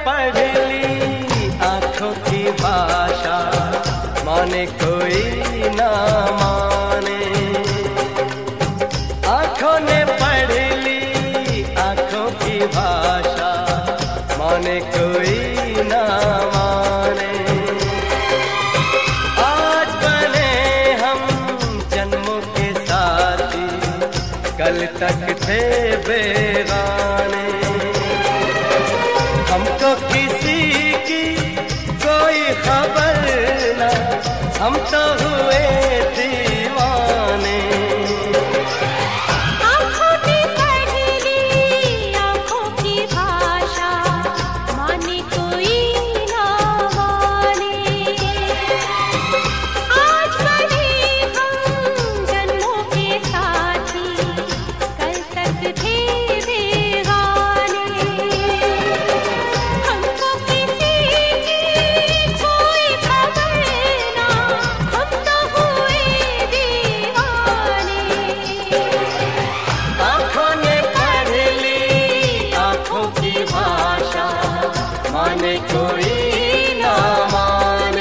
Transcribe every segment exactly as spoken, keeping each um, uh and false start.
पढ़ ली आँखों की भाषा, माने कोई ना माने। आँखों ने पढ़ ली आँखों की भाषा, माने कोई ना माने। आज बने हम जन्मों के साथी, कल तक थे बेगाने। हमको किसी की कोई खबर ना, हम तो हुए दीवाने। आँखों ने पढ़ ली आँखों की भाषा, माने कोई ना माने। आज बने हम जन्मों के साथी, कल तक थे बेगाने। हमको किसी की कोई खबर ना, हम तो हुए दीवाने। आँखों ने पढ़ ली आँखों की भाषा, माने कोई ना माने।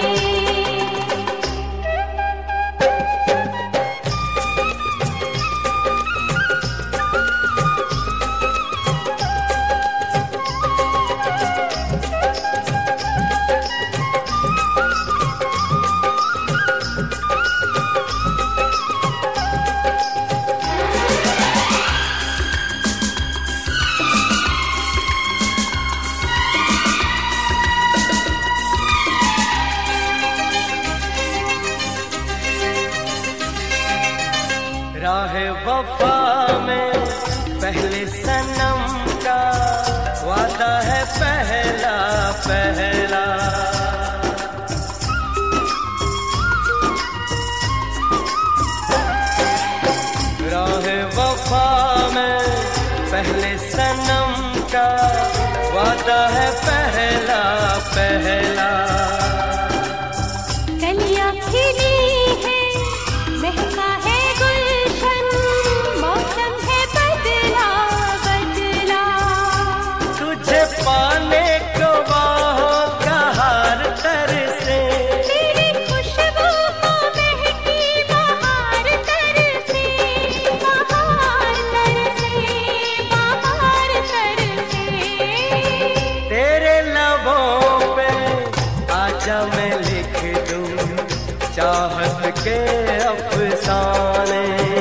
राह वफा में पहले सनम का वादा है पहला पहला। राह वफा में पहले सनम का वादा है पहला पहला। कलियां खिली है, महका है गुलशन, मौसम है बदला बदला। तुझे पाने को बाहों का हार तरसे, तेरी खुशबू को महकी बहार तरसे, बहार तरसे, बहार तरसे। तेरे लबों पे आजा मैं लिख दूं चाहत के अफसाने।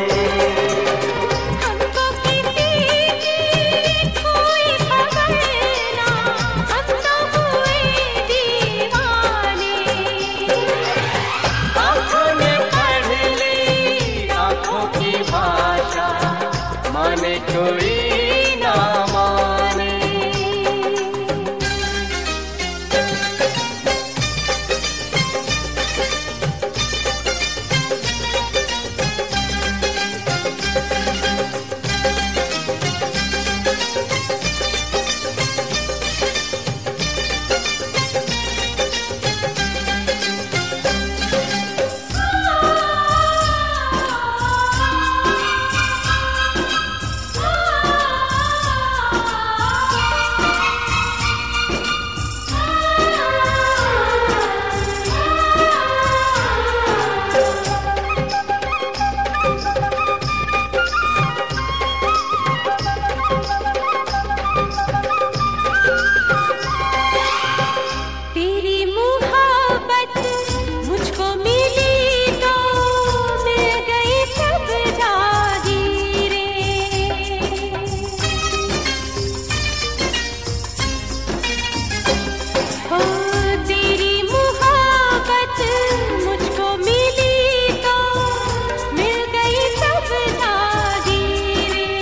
हमको किसी की कोई खबर ना, हम तो हुए दीवाने। आँखों ने पढ़ ली आँखों की भाषा, माने कोई ना माने। तेरी मुहब्बत मुझको मिली तो मिल गई सब जागीरें। हो तेरी मुहब्बत मुझको मिली तो मिल गई सब जागीरें।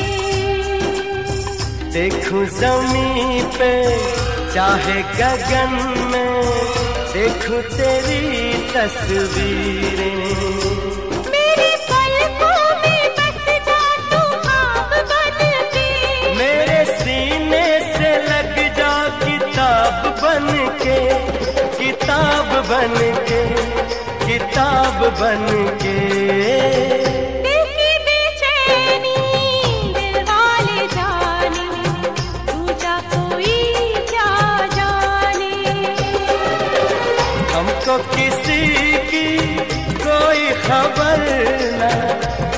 देखूं ज़मीं पे चाहे गगन में, देखूं तेरी तस्वीरें। मेरे पलकों में बस जा तू ख्वाब बन के, मेरे सीने से लग जा किताब बन के, किताब बन के, किताब बन के। दिल की बेचैनी दिल वाले जाने, तू जा कोई क्या जाने।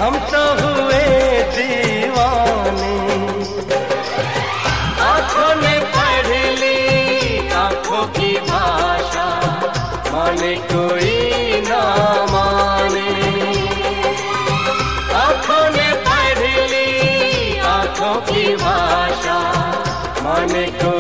हम तो हुए दीवाने। आंखों ने पढ़ ली आंखों की भाषा, माने कोई ना माने। आंखों ने पढ़ ली आंखों की भाषा, माने कोई